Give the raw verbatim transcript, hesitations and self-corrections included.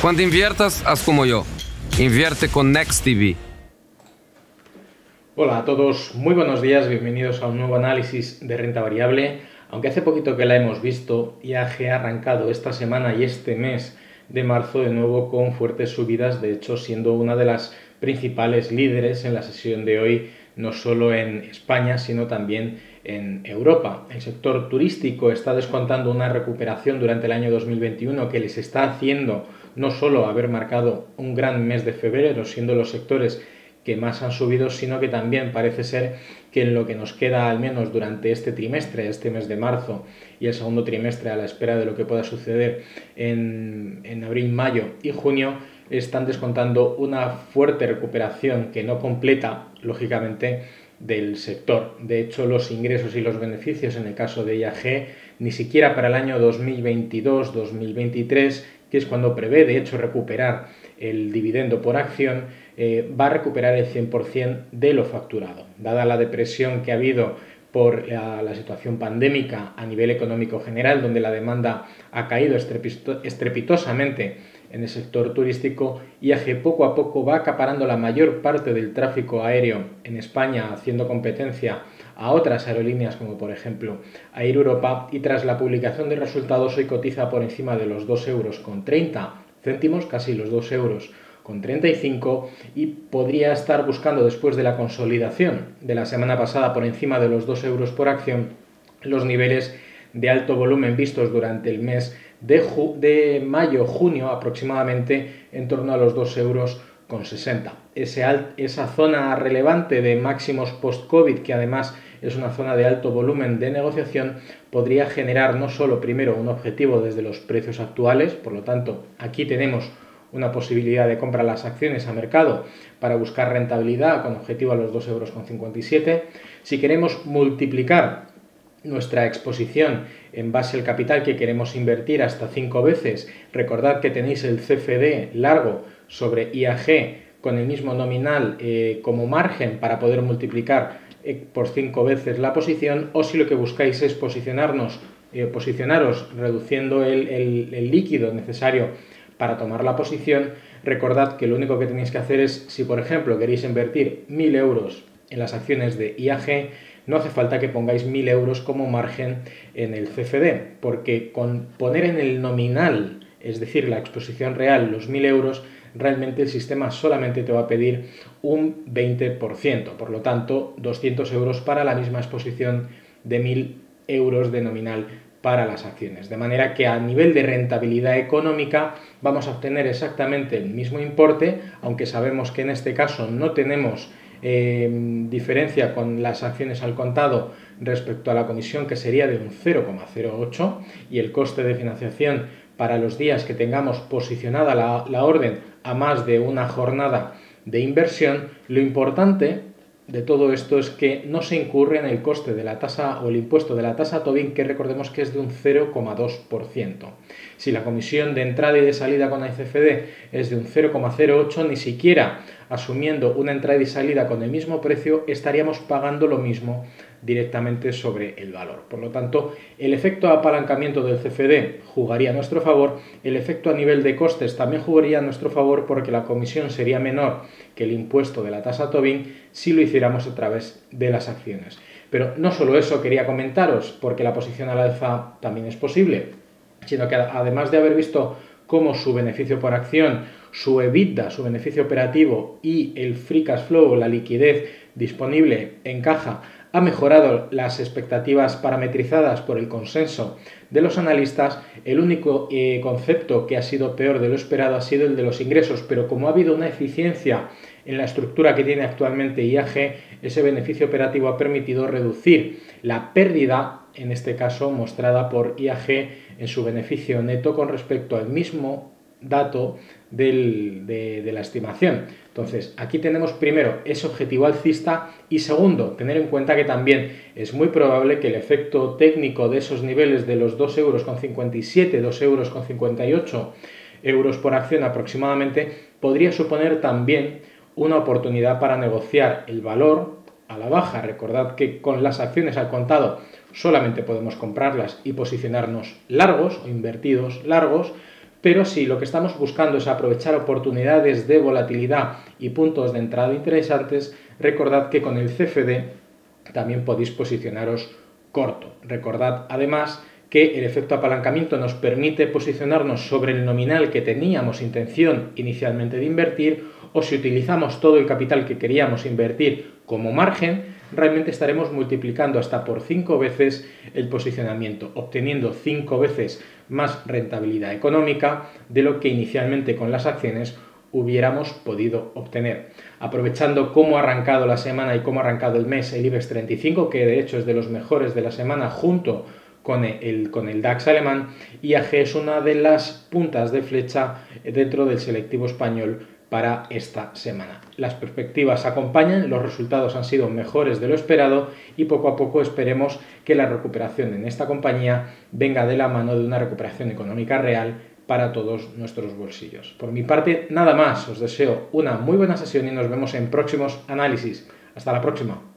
Cuando inviertas, haz como yo. Invierte con NextDB. Hola a todos, muy buenos días, bienvenidos a un nuevo análisis de renta variable. Aunque hace poquito que la hemos visto, I A G ha arrancado esta semana y este mes de marzo de nuevo con fuertes subidas, de hecho siendo una de las principales líderes en la sesión de hoy, no solo en España, sino también en Europa. El sector turístico está descontando una recuperación durante el año dos mil veintiuno que les está haciendo no solo haber marcado un gran mes de febrero, siendo los sectores que más han subido, sino que también parece ser que en lo que nos queda al menos durante este trimestre, este mes de marzo y el segundo trimestre a la espera de lo que pueda suceder en, en abril, mayo y junio, están descontando una fuerte recuperación que no completa, lógicamente, del sector. De hecho, los ingresos y los beneficios en el caso de I A G, ni siquiera para el año dos mil veintidós dos mil veintitrés, que es cuando prevé de hecho recuperar el dividendo por acción, eh, va a recuperar el cien por cien de lo facturado. Dada la depresión que ha habido por la, la situación pandémica a nivel económico general, donde la demanda ha caído estrepitosamente en el sector turístico, I A G poco a poco va acaparando la mayor parte del tráfico aéreo en España, haciendo competencia a otras aerolíneas como por ejemplo Air Europa, y tras la publicación de resultados hoy cotiza por encima de los dos euros con treinta céntimos, casi los dos euros con treinta y cinco, y podría estar buscando, después de la consolidación de la semana pasada por encima de los dos euros por acción, los niveles de alto volumen vistos durante el mes de, de mayo-junio, aproximadamente en torno a los dos euros con sesenta. Ese esa zona relevante de máximos post-COVID, que además es una zona de alto volumen de negociación, podría generar no solo primero un objetivo desde los precios actuales, por lo tanto aquí tenemos una posibilidad de compra las acciones a mercado para buscar rentabilidad con objetivo a los dos euros con cincuenta y siete. Si queremos multiplicar nuestra exposición en base al capital que queremos invertir hasta cinco veces, recordad que tenéis el C F D largo sobre I A G con el mismo nominal eh, como margen para poder multiplicar eh, por cinco veces la posición, o si lo que buscáis es posicionarnos, eh, posicionaros reduciendo el, el, el líquido necesario para tomar la posición, recordad que lo único que tenéis que hacer es, si por ejemplo queréis invertir mil euros en las acciones de I A G, no hace falta que pongáis mil euros como margen en el C F D, porque con poner en el nominal, es decir, la exposición real, los mil euros, realmente el sistema solamente te va a pedir un veinte por ciento, por lo tanto, doscientos euros para la misma exposición de mil euros de nominal para las acciones. De manera que a nivel de rentabilidad económica vamos a obtener exactamente el mismo importe, aunque sabemos que en este caso no tenemos eh, diferencia con las acciones al contado respecto a la comisión, que sería de un cero coma cero ocho, y el coste de financiación para los días que tengamos posicionada la, la orden a más de una jornada de inversión. Lo importante de todo esto es que no se incurre en el coste de la tasa o el impuesto de la tasa Tobin, que recordemos que es de un cero coma dos por ciento. Si la comisión de entrada y de salida con I C F D es de un cero coma cero ocho, ni siquiera asumiendo una entrada y salida con el mismo precio estaríamos pagando lo mismo directamente sobre el valor. Por lo tanto, el efecto apalancamiento del C F D jugaría a nuestro favor, el efecto a nivel de costes también jugaría a nuestro favor, porque la comisión sería menor que el impuesto de la tasa Tobin si lo hiciéramos a través de las acciones. Pero no solo eso quería comentaros, porque la posición al alza también es posible, sino que además de haber visto cómo su beneficio por acción, su EBITDA, su beneficio operativo y el free cash flow, la liquidez disponible en caja, ha mejorado las expectativas parametrizadas por el consenso de los analistas, el único eh, concepto que ha sido peor de lo esperado ha sido el de los ingresos, pero como ha habido una eficiencia en la estructura que tiene actualmente I A G, ese beneficio operativo ha permitido reducir la pérdida, en este caso mostrada por I A G en su beneficio neto con respecto al mismo dato del, de, de la estimación. Entonces, aquí tenemos primero ese objetivo alcista, y segundo, tener en cuenta que también es muy probable que el efecto técnico de esos niveles de los dos euros con cincuenta y siete, dos euros con cincuenta y ocho euros por acción aproximadamente, podría suponer también una oportunidad para negociar el valor a la baja. Recordad que con las acciones al contado solamente podemos comprarlas y posicionarnos largos o invertidos largos, Pero si lo que estamos buscando es aprovechar oportunidades de volatilidad y puntos de entrada interesantes, recordad que con el C F D también podéis posicionaros corto. Recordad además que el efecto apalancamiento nos permite posicionarnos sobre el nominal que teníamos intención inicialmente de invertir, o si utilizamos todo el capital que queríamos invertir como margen, realmente estaremos multiplicando hasta por cinco veces el posicionamiento, obteniendo cinco veces más rentabilidad económica de lo que inicialmente con las acciones hubiéramos podido obtener. Aprovechando cómo ha arrancado la semana y cómo ha arrancado el mes el IBEX treinta y cinco, que de hecho es de los mejores de la semana junto con el, con el DAX alemán, I A G es una de las puntas de flecha dentro del selectivo español para esta semana. Las perspectivas acompañan, los resultados han sido mejores de lo esperado y poco a poco esperemos que la recuperación en esta compañía venga de la mano de una recuperación económica real para todos nuestros bolsillos. Por mi parte, nada más. Os deseo una muy buena sesión y nos vemos en próximos análisis. Hasta la próxima.